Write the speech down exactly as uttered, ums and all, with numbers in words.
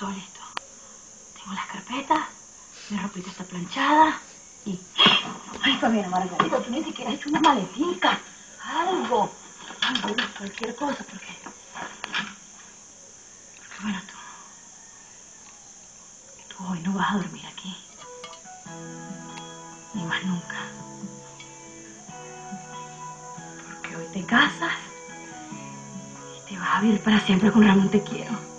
todo listo. Tengo las carpetas, mi ropita está planchada y... Ay, Fabiana Margarita, tú ni siquiera has hecho una maletica. Algo. Algo, cualquier cosa, porque... Porque bueno, tú... Tú hoy no vas a dormir aquí. Ni más nunca. Porque hoy te casas y te vas a vivir para siempre con Ramón Te Quiero.